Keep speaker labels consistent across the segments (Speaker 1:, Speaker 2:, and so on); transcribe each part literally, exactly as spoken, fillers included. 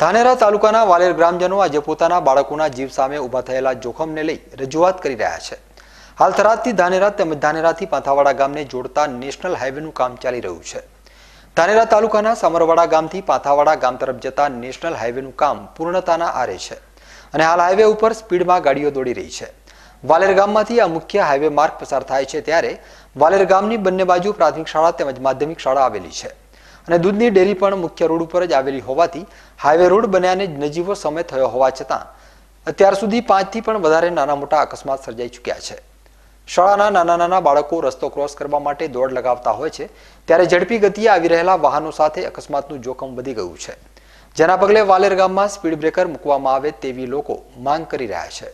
Speaker 1: ધાનેરા તાલુકાના વાલેર ગ્રામજનો આજે પોતાના બાળકોના જીવ સામે ઊભા થયેલા જોખમને લઈ રજૂઆત કરી રહ્યા છે। હાલ થરાદથી ધાનેરા તેમજ ધાનેરાથી પાંથાવાડા ગામને જોડતા નેશનલ હાઈવેનું કામ ચાલી રહ્યું છે। ધાનેરા તાલુકાના સમરવાડા ગામથી પાંથાવાડા ગામ તરફ જતા નેશનલ હાઈવેનું કામ પૂર્ણતાના આરે છે અને હાલ હાઈવે ઉપર સ્પીડમાં ગાડીઓ દોડી રહી છે। વાલેર ગામમાંથી આ મુખ્ય હાઈવે માર્ગ પસાર થાય છે ત્યારે વાલેર ગામની બંને બાજુ પ્રાથમિક શાળા તેમજ માધ્યમિક શાળા આવેલી છે અને દૂધની ડેરી પણ મુખ્ય રોડ ઉપર જ આવેલી હોવાથી હાઈવે રોડ બન્યાને નજીવો સમય થયો હોવા છતાં અત્યાર સુધી પાંચથી પણ વધારે નાના મોટા અકસ્માત સર્જાઈ ચૂક્યા છે। શાળાના નાના નાના બાળકો રસ્તો ક્રોસ કરવા માટે દોડ લગાવતા હોય છે ત્યારે ઝડપી ગતિએ આવી રહેલા વાહનો સાથે અકસ્માતનું જોખમ વધી ગયું છે, જેના પગલે વાલેર ગામમાં સ્પીડ બ્રેકર મૂકવામાં આવે તેવી લોકો માંગ કરી રહ્યા છે।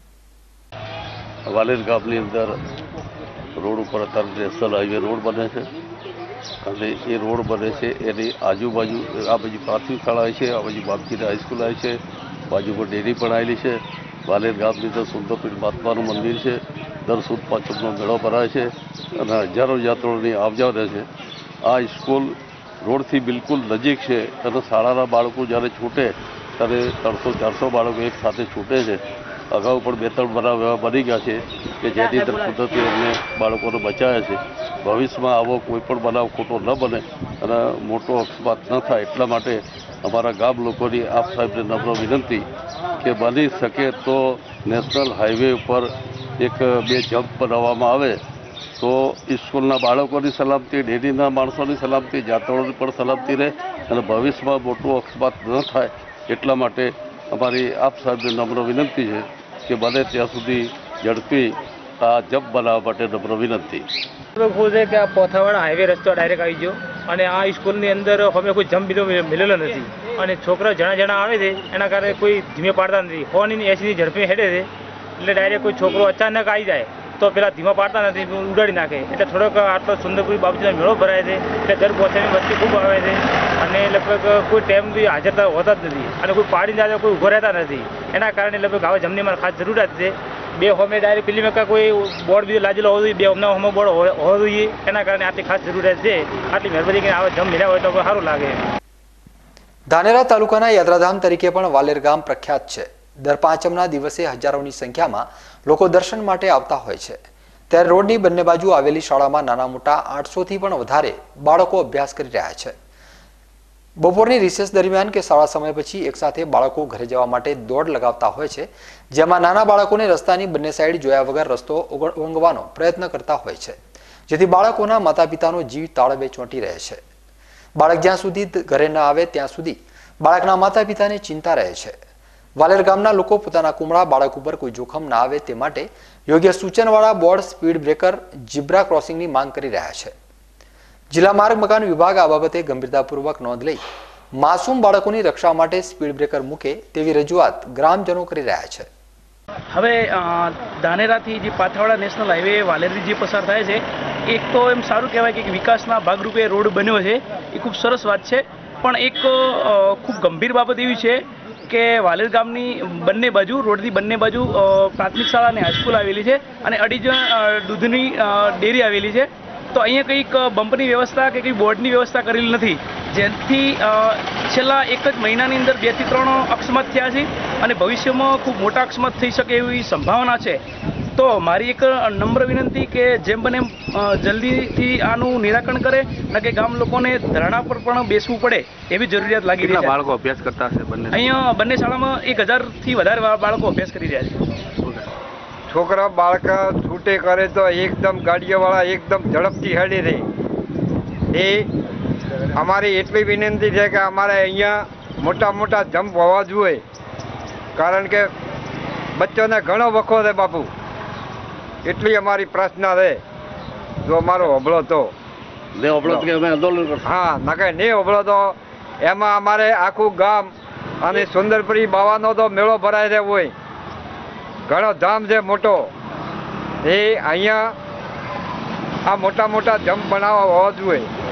Speaker 2: વાલેર ગામની અંદર રોડ ઉપર અત્યારે નેશનલ હાઈવે રોડ બને છે અને એ રોડ બને છે એની આજુબાજુ આ બાજુ પ્રાથમિક શાળા છે, આ બાજુ બાપજીની હાઈસ્કૂલ આવી છે, બાજુમાં ડેરી પણ આવેલી છે। વાલેર ગામની અંદર સુંદરપીઠ મહાત્માનું મંદિર છે, દર સુદ પાંચમનો મેળો ભરાય છે અને હજારો યાત્રાઓની આવજા રહે છે। આ સ્કૂલ રોડથી બિલકુલ નજીક છે અને શાળાના બાળકો જ્યારે છૂટે ત્યારે ત્રણસો ચારસો બાળકો એક સાથે છૂટે છે। અગાઉ પણ બે ત્રણ બનાવ એવા બની ગયા છે કે જેની અંદર કુદરતી એમને બાળકોને બચાવ્યા છે। ભવિષ્યમાં આવો કોઈ પણ બનાવ ખોટો ન બને અને મોટો અકસ્માત ન થાય એટલા માટે અમારા ગામ લોકોની આપ સાહેબને નમ્ર વિનંતી કે બની શકે તો નેશનલ હાઈવે ઉપર એક બે જમ્પ બનાવવામાં આવે તો સ્કૂલના બાળકોની સલામતી, ડેરીના માણસોની સલામતી, જાત્રાઓની પણ સલામતી રહે અને ભવિષ્યમાં મોટો અકસ્માત ન થાય એટલા માટે અમારી આપ સાહેબને નમ્ર વિનંતી છે કે બને ત્યાં સુધી ઝડપી આ જમ્પ બનાવવા માટે નમ્ર વિનંતી
Speaker 3: છે કે આ પાંથાવાડા હાઈવે રસ્તો ડાયરેક્ટ આવી ગયો અને આ સ્કૂલની અંદર અમે કોઈ જમ્પ બીજો મિલેલો નથી અને છોકરા જણા જણા આવે છે એના કારણે કોઈ ધીમે પાડતા નથી। ફોનની એસીની ઝડપે હેડે છે એટલે ડાયરેક્ટ કોઈ છોકરો અચાનક આવી જાય તો પેલા ધીમા પાડતા નથી, ઉડાડી નાખે। એટલે થોડોક આટલો સુંદરપુરી બાપજીનો મેળો ભરાય છે એટલે દર પહોંચવાની વસ્તી ખૂબ આવે છે અને લગભગ કોઈ ટાઈમ બી હાજર હોતા જ નથી અને કોઈ પાડી જાય કોઈ ઊભો રહેતા નથી। એના કારણે લગભગ આવા જમની મારે ખાસ જરૂરિયાત છે। બે હોમે ડાયરેક્ટ પેલી મેં કોઈ બોર્ડ બીજો લાગેલો હોવો જોઈએ, બે હોમના હોમો બોર્ડ હોવો જોઈએ, એના કારણે આટલી ખાસ જરૂરિયાત છે। આટલી મહેરબાની કરીને આવા જમ મળ્યા હોય તો સારું લાગે।
Speaker 1: ધાનેરા તાલુકાના યાત્રાધામ તરીકે પણ વાલેર ગામ પ્રખ્યાત છે। દર પાંચમના દિવસે હજારોની સંખ્યામાં લોકો દર્શન માટે આવતા હોય છે ત્યારે રોડની બંને બાજુ આવેલી શાળામાં નાના મોટા આઠસો થી પણ વધારે બાળકો અભ્યાસ કરી રહ્યા છે। બપોરની રિસેસ દરમિયાન કે શાળા સમય પછી એકસાથે બાળકો ઘરે જવા માટે દોડ લગાવતા હોય છે, જેમાં નાના બાળકોને રસ્તાની બંને સાઈડ જોયા વગર રસ્તો ઓળંગવાનો પ્રયત્ન કરતા હોય છે, જેથી બાળકોના માતા પિતાનો જીવ તાળવે ચોંટી રહે છે। બાળક જ્યાં સુધી ઘરે ન આવે ત્યાં સુધી બાળકના માતા પિતાને ચિંતા રહે છે। વાલેર ગામના લોકો પોતાના કુમળા બાળક ઉપર કોઈ જોખમ ના આવે તે માટે યોગ્ય સૂચનવાળા બોર્ડ, સ્પીડ બ્રેકર, ઝીબ્રા ક્રોસિંગની માંગ કરી રહ્યા છે। જિલ્લા માર્ગ મકાન વિભાગ આ બાબતે ગંભીરતાપૂર્વક નોંધ લઈ માસૂમ બાળકોની રક્ષા માટે સ્પીડ બ્રેકર મૂકે તેવી રજૂઆત ગ્રામજનો કરી રહ્યા છે।
Speaker 4: હવે ધાનેરાથી જે પાંથાવાડા નેશનલ હાઈવે વાલેરથી જે પસાર થાય છે એક તો એમ સારું કહેવાય કે વિકાસના ભાગરૂપે રોડ બન્યો છે, એ ખૂબ સરસ વાત છે। પણ એક ખૂબ ગંભીર બાબત એવી છે કે વાલેર ગામની બંને બાજુ રોડની બંને બાજુ પ્રાથમિક શાળા અને હાઈસ્કૂલ આવેલી છે અને અઢી દૂધની ડેરી આવેલી છે। તો અહીંયા કંઈક બમ્પની વ્યવસ્થા કે કંઈ બોર્ડની વ્યવસ્થા કરેલી નથી, જેથી છેલ્લા એક જ મહિનાની અંદર બે થી ત્રણ અકસ્માત થયા છે અને ભવિષ્યમાં ખૂબ મોટા અકસ્માત થઈ શકે એવી સંભાવના છે। તો મારી એક નમ્ર વિનંતી કે જેમ બને જલ્દીથી આનું નિરાકરણ કરે અને કે ગામ લોકોને ધરણા પર પણ બેસવું પડે એવી જરૂરિયાત લાગી રહી છે।
Speaker 5: બાળકો અભ્યાસ કરતા હશે બંને
Speaker 4: અહીંયા બંને શાળામાં એક હજારથી વધારે બાળકો અભ્યાસ કરી રહ્યા છે।
Speaker 6: છોકરા બાળક છૂટે કરે તો એકદમ ગાડીઓવાળા એકદમ ઝડપથી હેડી રહી। એ અમારી એટલી વિનંતી છે કે અમારે અહીંયા મોટા મોટા જમ્પ હોવા જોઈએ, કારણ કે બચ્ચોને ઘણો વખો છે બાપુ, એટલી અમારી પ્રાર્થના છે। જો અમારો હોબળો તો હા નકે નહીં હોબળો તો એમાં અમારે આખું ગામ અને સુંદરપુરી બાવાનો તો મેળો ભરાય છે હોય, ઘણો ધામ છે મોટો। એ અહીંયા આ મોટા મોટા જમ્પ બનાવવા હોવા જોઈએ।